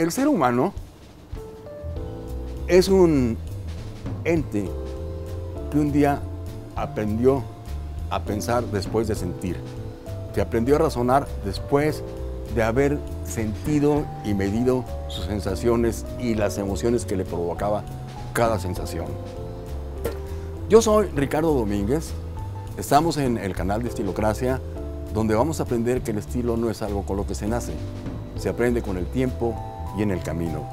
El ser humano es un ente que un día aprendió a pensar después de sentir, que aprendió a razonar después de haber sentido y medido sus sensaciones y las emociones que le provocaba cada sensación. Yo soy Ricardo Domínguez, estamos en el canal de Estilocracia, donde vamos a aprender que el estilo no es algo con lo que se nace, se aprende con el tiempo y en el camino.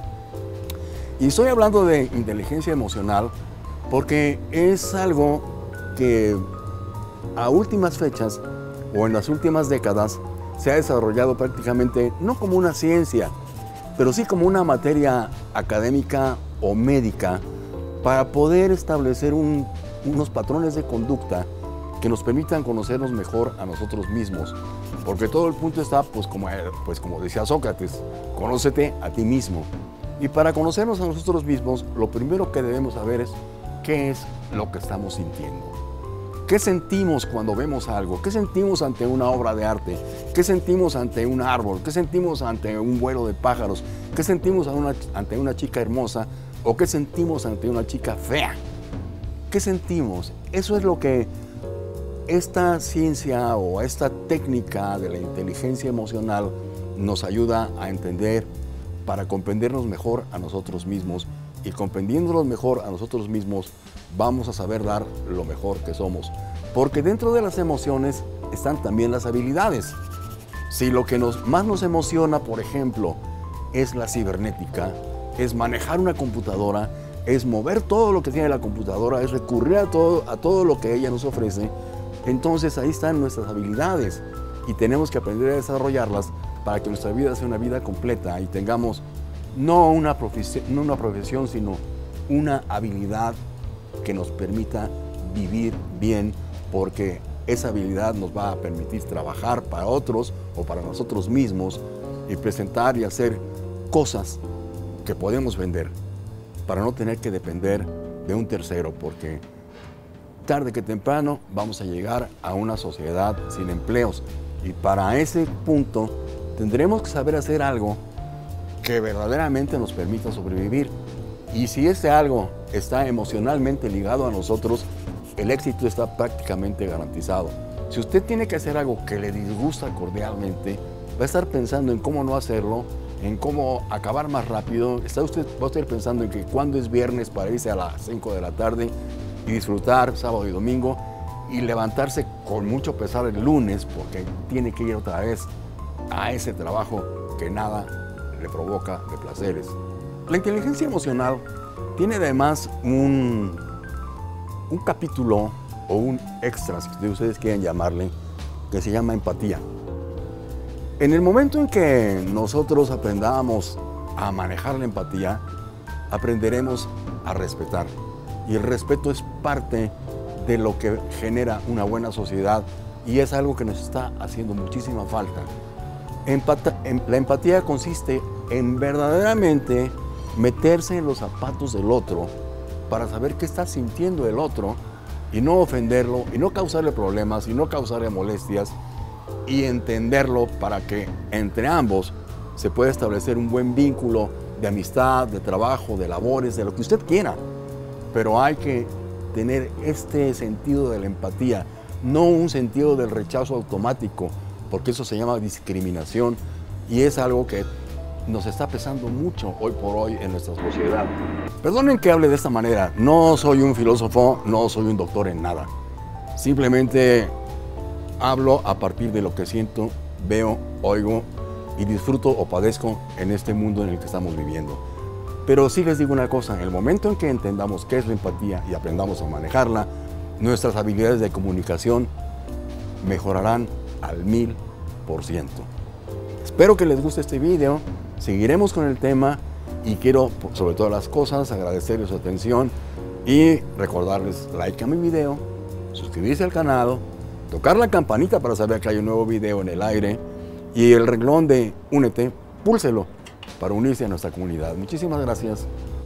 Y estoy hablando de inteligencia emocional porque es algo que a últimas fechas o en las últimas décadas se ha desarrollado prácticamente no como una ciencia, pero sí como una materia académica o médica para poder establecer unos patrones de conducta que nos permitan conocernos mejor a nosotros mismos. Porque todo el punto está, pues como decía Sócrates, conócete a ti mismo. Y para conocernos a nosotros mismos, lo primero que debemos saber es qué es lo que estamos sintiendo. ¿Qué sentimos cuando vemos algo? ¿Qué sentimos ante una obra de arte? ¿Qué sentimos ante un árbol? ¿Qué sentimos ante un vuelo de pájaros? ¿Qué sentimos ante una chica hermosa? ¿O qué sentimos ante una chica fea? ¿Qué sentimos? Eso es lo que esta ciencia o esta técnica de la inteligencia emocional nos ayuda a entender para comprendernos mejor a nosotros mismos, y comprendiéndonos mejor a nosotros mismos vamos a saber dar lo mejor que somos, porque dentro de las emociones están también las habilidades. Si lo que más nos emociona, por ejemplo, es la cibernética, es manejar una computadora, es mover todo lo que tiene la computadora, es recurrir a todo lo que ella nos ofrece, entonces ahí están nuestras habilidades y tenemos que aprender a desarrollarlas para que nuestra vida sea una vida completa y tengamos no una profesión, sino una habilidad que nos permita vivir bien, porque esa habilidad nos va a permitir trabajar para otros o para nosotros mismos y presentar y hacer cosas que podemos vender para no tener que depender de un tercero, porque tarde que temprano vamos a llegar a una sociedad sin empleos y para ese punto tendremos que saber hacer algo que verdaderamente nos permita sobrevivir. Y si ese algo está emocionalmente ligado a nosotros, el éxito está prácticamente garantizado. Si usted tiene que hacer algo que le disgusta cordialmente, va a estar pensando en cómo no hacerlo, en cómo acabar más rápido. Va a estar pensando en que cuándo es viernes para irse a las 5 de la tarde y disfrutar sábado y domingo y levantarse con mucho pesar el lunes porque tiene que ir otra vez a ese trabajo que nada le provoca de placeres. La inteligencia emocional tiene además un capítulo o un extra, si ustedes quieren llamarle, que se llama empatía. En el momento en que nosotros aprendamos a manejar la empatía, aprenderemos a respetar. Y el respeto es parte de lo que genera una buena sociedad y es algo que nos está haciendo muchísima falta. La empatía consiste en verdaderamente meterse en los zapatos del otro para saber qué está sintiendo el otro y no ofenderlo y no causarle problemas y no causarle molestias y entenderlo para que entre ambos se pueda establecer un buen vínculo de amistad, de trabajo, de labores, de lo que usted quiera. Pero hay que tener este sentido de la empatía, no un sentido del rechazo automático, porque eso se llama discriminación y es algo que nos está pesando mucho hoy por hoy en nuestra sociedad. Perdonen que hable de esta manera, no soy un filósofo, no soy un doctor en nada. Simplemente hablo a partir de lo que siento, veo, oigo y disfruto o padezco en este mundo en el que estamos viviendo. Pero sí les digo una cosa, en el momento en que entendamos qué es la empatía y aprendamos a manejarla, nuestras habilidades de comunicación mejorarán al 1000%. Espero que les guste este video, seguiremos con el tema y quiero, sobre todas las cosas, agradecerles su atención y recordarles like a mi video, suscribirse al canal, tocar la campanita para saber que hay un nuevo video en el aire y el renglón de únete, púlselo para unirse a nuestra comunidad. Muchísimas gracias.